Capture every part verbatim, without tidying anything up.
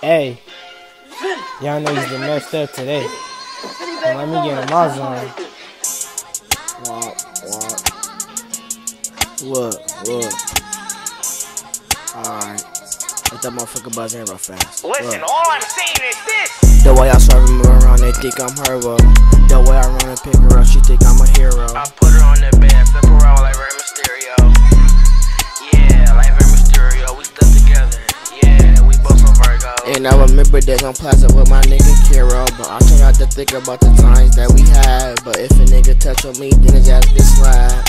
Hey, y'all niggas been messed up today. Now let me get in my zone. What? What? What? What? Alright. Let that motherfucker buzz in real fast. Listen, Look. all I'm saying is this. The way I serving me around, they think I'm her, bro. The way I run and pick her up, she think I'm a hero. I put her on that bed, flip her out like Rey Mysterio. Yeah, like Rey Mysterio, we stuck together. Yeah, we both from Virgo. And I remember days on Plaza with my nigga Kiro. But I try not to think about the times that we had. But if a nigga touch on me, then his ass get slide.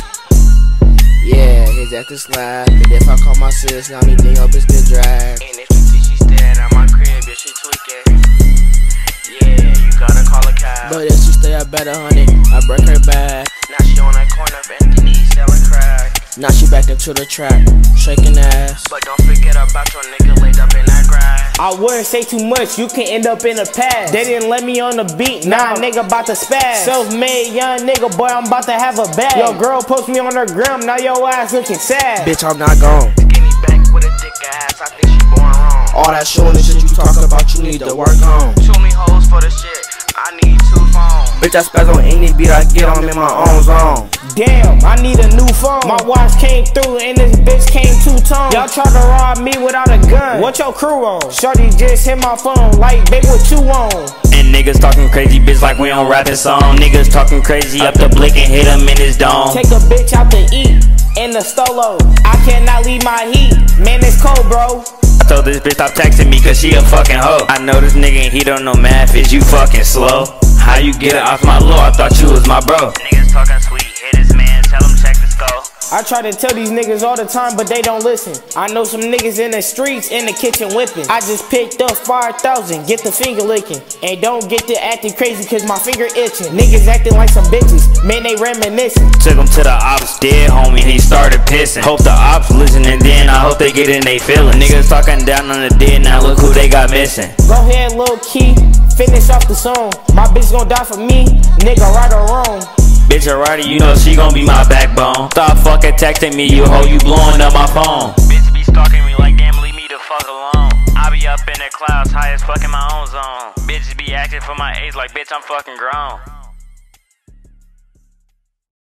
Yeah, his ass get slide. But if I call my sis, now me think your bitch get dragged. And if you see she staring at my crib, bitch, she tweaking. Yeah, you gotta call a cab. But if she stay up better, honey, I break her back. Now she on that corner of Anthony selling crack. Now she back into the track, shaking ass. But don't forget about your nigga laid up in that grass. I wouldn't say too much, you can end up in the past. They didn't let me on the beat, now nah, nigga about to spaz. Self-made young nigga, boy, I'm about to have a bag. Yo, girl post me on her gram, now your ass looking sad. Bitch, I'm not gone. Skinny back with a thick ass, I think she born wrong. All that showing and shit you talk about, you need to work on. Too many hoes for the shit, I need two phones. Bitch, I spaz on any beat I get, I'm in my own zone. Damn, I need a new phone. My watch came through and this bitch came two-tone. Y'all try to rob me without a gun. What your crew on? Shorty just hit my phone like, babe, what you on? And niggas talking crazy, bitch, like we on rapping song. Niggas talking crazy up the blick and hit him in his dome. Take a bitch out to eat in the stolo. I cannot leave my heat, man, it's cold, bro. I told this bitch stop texting me cause she a fucking hoe. I know this nigga and he don't know math, is you fucking slow? How you get it off my low? I thought you was my bro. Niggas talking sweet, hit his man, tell him check the skull. I try to tell these niggas all the time, but they don't listen. I know some niggas in the streets, in the kitchen whipping. I just picked up five thousand, get the finger licking. And don't get to acting crazy cause my finger itching. Niggas acting like some bitches, man, they reminiscing. Took him to the ops, dead homie, he started pissing. Hope the ops listen and then I hope they get in they feelings. Niggas talking down on the dead, now look who they got missing. Go ahead, Lil Key, finish off the song. My bitch gon' die for me, nigga, right or wrong. Bitch alrighty, you know she gon' be my backbone. Stop fucking texting me, you hoe, you blowing up my phone. Bitch be stalking me like, damn, leave me the fuck alone. I be up in the clouds, high as fuck in my own zone. Bitches be acting for my age like, bitch, I'm fucking grown.